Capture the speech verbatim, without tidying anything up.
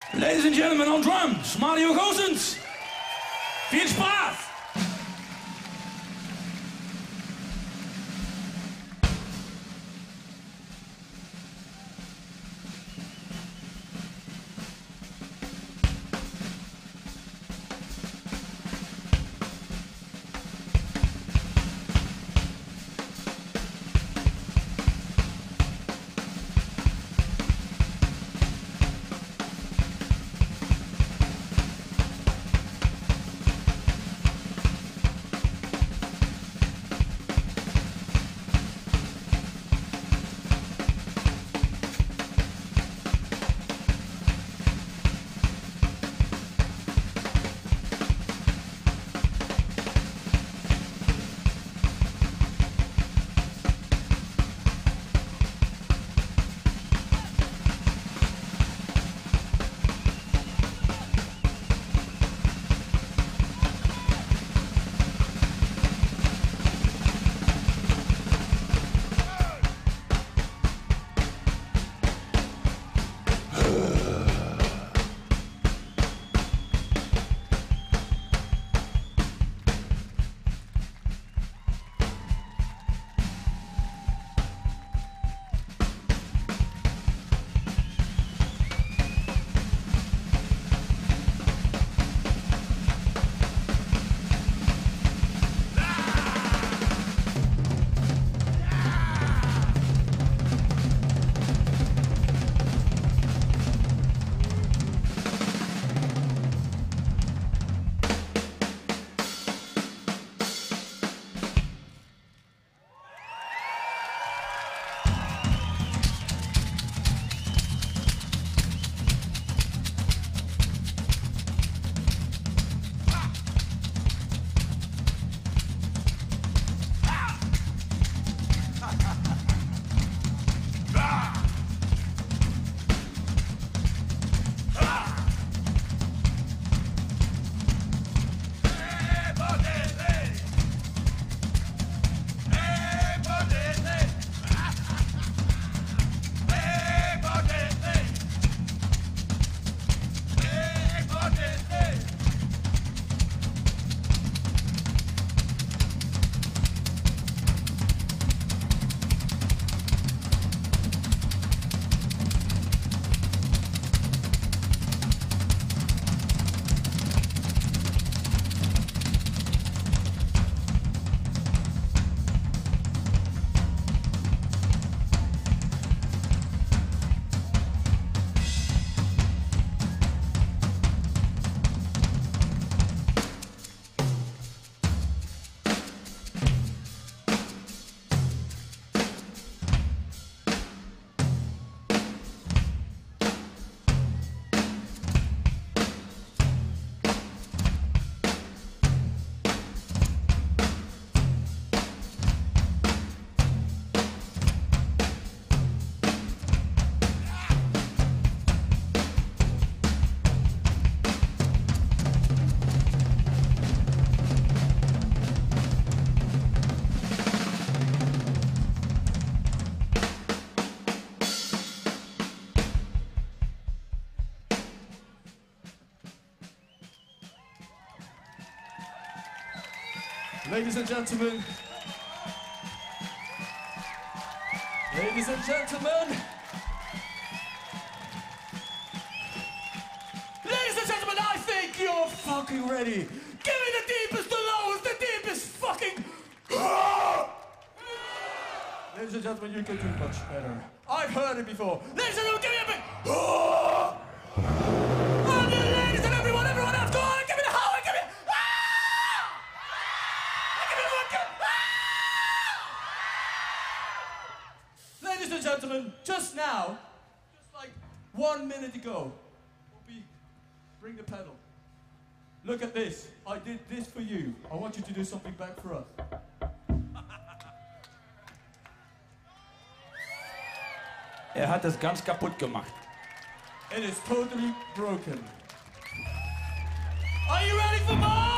Ladies and gentlemen, on drums, Mario Goossens. Viel Spaß! Ladies and gentlemen, ladies and gentlemen, ladies and gentlemen, I think you're fucking ready. Give me the deepest, the lowest, the deepest fucking. Ladies and gentlemen, you can do much better. I've heard it before. Ladies and gentlemen, give me a big. And the ladies and everyone, everyone else, go on and give me the how and give me. Ladies and gentlemen, just now, just like one minute ago, Opie, bring the pedal. Look at this. I did this for you. I want you to do something back for us. Er hat das ganz kaputt gemacht. It is totally broken. Are you ready for more?